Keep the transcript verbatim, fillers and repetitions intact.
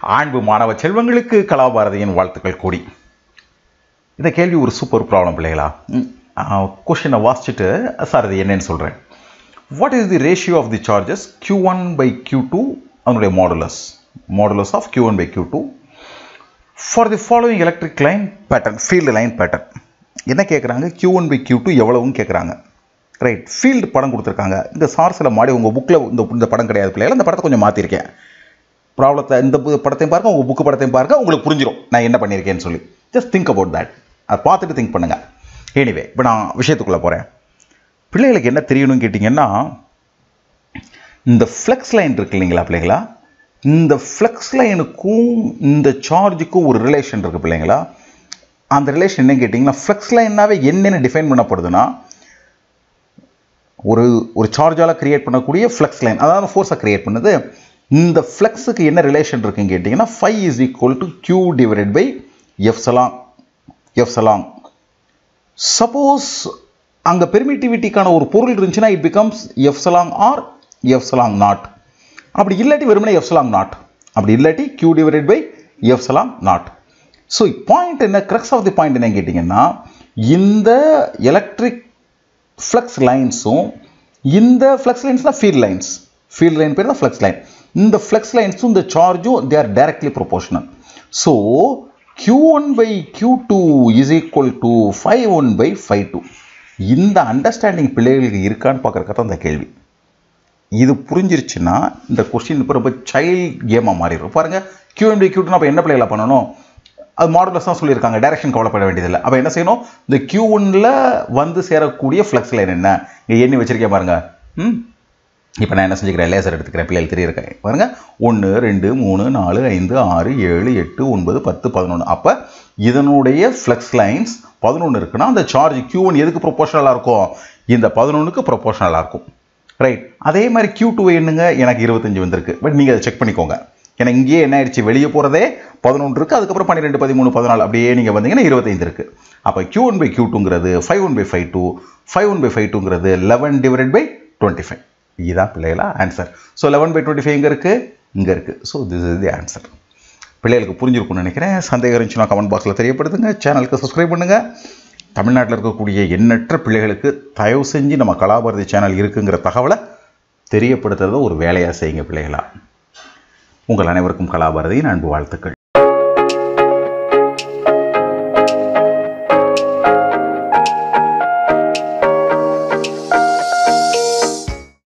அன்பு மாணவ செல்வங்களுக்கு கலாபாரதியின் வாழ்த்துக்கள் கூடி. இந்த கேள்வி ஒரு சூப்பர் ப்ராப்ளம் பிள்ளைகளா. கொஸ்டினை வாசிச்சுட்டு சார் இது என்னன்னு சொல்கிறேன். What is the ratio of the charges q one by q two அதனுடைய modulus modulus of q one by q two for the following electric line pattern field line pattern. என்ன கேட்குறாங்க? Q one by q two எவ்வளவுன்னு கேட்குறாங்க. Right, field படம் கொடுத்துருக்காங்க. இந்த சார்ஸில் மாடி உங்கள் புக்கில் இந்த இந்த படம் கிடையாது பிள்ளைகள், இந்த படத்தை கொஞ்சம் மாற்றிருக்கேன். ப்ராப்ளத்தை இந்த படத்தையும் பாருங்கள், உங்கள் புக்கு படத்தையும் பாருங்கள், உங்களுக்கு புரிஞ்சிடும் நான் என்ன பண்ணியிருக்கேன்னு சொல்லி. Just think about that. அதை பார்த்துட்டு திங்க் பண்ணுங்கள். எனிவே, இப்போ நான் விஷயத்துக்குள்ளே போகிறேன். பிள்ளைகளுக்கு என்ன தெரியணும்னு கேட்டிங்கன்னா, இந்த ஃப்ளெக்ஸ் லைன் இருக்கு இல்லைங்களா பிள்ளைங்களா, இந்த ஃப்ளெக்ஸ் லைனுக்கும் இந்த சார்ஜுக்கும் ஒரு ரிலேஷன் இருக்குது பிள்ளைங்களா. அந்த ரிலேஷன் என்னன்னு கேட்டிங்கன்னா, ஃப்ளெக்ஸ் லைன்னாவே என்னென்னு டிஃபைன் பண்ணப்படுதுன்னா, ஒரு ஒரு சார்ஜால் கிரியேட் பண்ணக்கூடிய ஃப்ளெக்ஸ் லைன், அதாவது ஃபோர்ஸை கிரியேட் பண்ணுது. இந்த ஃப்ளெக்ஸுக்கு என்ன ரிலேஷன் இருக்குன்னு கேட்டிங்கன்னா, phi is equal to q divided by epsilon epsilon. Suppose அங்கே பெர்மிட்டிவிட்டிக்கான ஒரு பொருள் இருந்துச்சுன்னா it becomes epsilon r epsilon naught. அப்படி இல்லாட்டி வெறுமனே எஃப் சலாங் நாட், அப்படி இல்லாட்டி q divided by epsilon naught. So point என்ன, கிரக்ஸ் ஆஃப் தி பாயிண்ட் என்னன்னு கேட்டிங்கன்னா, இந்த எலக்ட்ரிக் ஃப்ளக்ஸ் லைன்ஸும் இந்த ஃப்ளக்ஸ் லைன்ஸ் தான் ஃபீல்ட் லைன்ஸ், ஃபீல்ட் லைன் பேர் தான் ஃப்ளக்ஸ் லைன். இந்த ஃப்ளக்ஸ் லைன்ஸும் இந்த சார்ஜும் they are directly proportional. So q one by q two is equal to five one by five two. இந்த அண்டர்ஸ்டாண்டிங் பிள்ளைகளுக்கு இருக்கான்னு பார்க்குறக்க தான் இந்த கேள்வி. இது புரிஞ்சிருச்சுன்னா இந்த கொஸ்டின் இப்போ ரொம்ப சைல்ட் கேமாக மாறிடும். பாருங்கள், q one by q two அப்போ என்ன பிள்ளைகளை பண்ணணும்? அது மாடுலஸ் தான் சொல்லியிருக்காங்க, டைரக்ஷன் கவலைப்பட வேண்டியதில்லை. அப்போ என்ன செய்யணும்? இந்த கியூ ஒன்னில் வந்து சேரக்கூடிய ஃப்ளக்ஸ் லைன் என்ன இங்கே எண்ணி வச்சிருக்கேன் பாருங்க. ம் இப்போ நான் என்ன செஞ்சுக்கிறேன், லேசர் எடுத்துக்கிறேன், பிள்ளைகள் தெரியிருக்கேன் பாருங்க. ஒன்று ரெண்டு மூணு நாலு ஐந்து ஆறு ஏழு எட்டு ஒன்பது பத்து பதினொன்று. அப்போ இதனுடைய ஃப்ளக்ஸ் லைன்ஸ் பதினொன்று இருக்குன்னா அந்த சார்ஜ் கியூ ஒன் எதுக்கு ப்ரொபோஷனலாக இருக்கும்? இந்த பதினொன்றுக்கு ப்ரொபோஷனலாக இருக்கும். ரைட், அதே மாதிரி கியூ டூ என்னங்க, எனக்கு இருபத்தஞ்சு வந்திருக்கு. பட் நீங்கள் அதை செக் பண்ணிக்கோங்க. ஏன்னா இங்கேயே என்ன ஆயிடுச்சு, வெளியே போகிறதே பதினொன்று இருக்குது, அதுக்கப்புறம் பன்னிரெண்டு பதிமூணு பதினாலு அப்படியே நீங்கள் வந்தீங்கன்னா இருபத்தைந்து இருக்குது. அப்போ கியூ ஒன் பை கியூ டூங்கிறது five one by five two, five one by five டூங்கிறது eleven divided by twenty five. இதுதான் பிள்ளைகளா answer. So eleven by twenty five இங்கே இருக்குது, இங்கே இருக்குது. So this is the answer. பிள்ளைகளுக்கு புரிஞ்சிருக்கும்னு நினைக்கிறேன். சந்தேகம் இருந்துச்சுன்னா கமெண்ட் பாக்ஸில் தெரியப்படுத்துங்க. சேனலுக்கு சப்ஸ்கிரைப் பண்ணுங்கள். தமிழ்நாட்டில் இருக்கக்கூடிய எண்ணற்ற பிள்ளைகளுக்கு தயவு செஞ்சு நம்ம கலாபாரதி சேனல் இருக்குங்கிற தகவலை தெரியப்படுத்துறத ஒரு வேலையாக செய்யுங்க பிள்ளைகளா. உங்கள் அனைவருக்கும் கலாபாரதியின் அன்பு வாழ்த்துக்கள்.